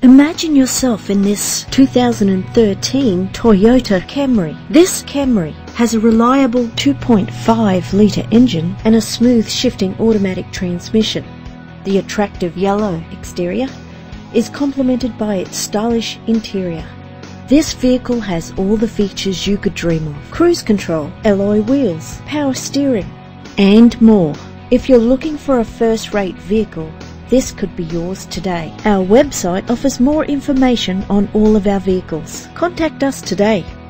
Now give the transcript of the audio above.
Imagine yourself in this 2013 Toyota Camry. This Camry has a reliable 2.5-litre engine and a smooth shifting automatic transmission. The attractive yellow exterior is complemented by its stylish interior. This vehicle has all the features you could dream of: cruise control, alloy wheels, power steering, and more. If you're looking for a first-rate vehicle, this could be yours today. Our website offers more information on all of our vehicles. Contact us today.